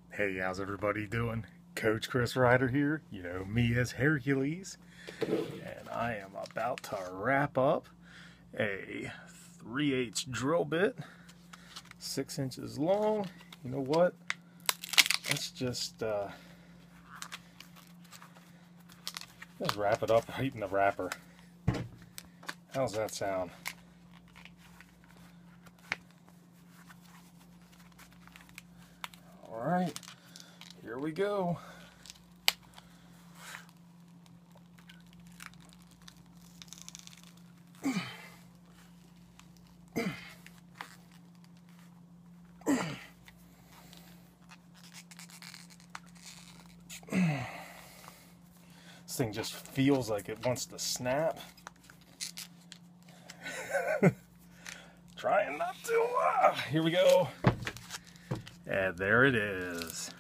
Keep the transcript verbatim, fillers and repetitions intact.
Hey, how's everybody doing? Coach Chris Ryder here, you know me as Hairculese, and I am about to wrap up a three eighths drill bit, six inches long. You know what? Let's just, uh, let's wrap it up right in the wrapper. How's that sound? All right, here we go. This thing just feels like it wants to snap. Trying not to. Ah, here we go. And there it is.